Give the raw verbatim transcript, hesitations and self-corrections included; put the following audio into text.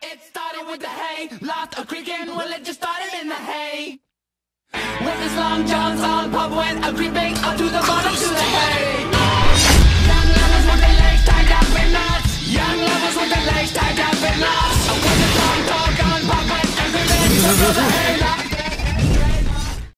It started with the hay, lost a creaking, well it just started in the hay. With his long johns on, pub went a creeping up to the bottom to the hay.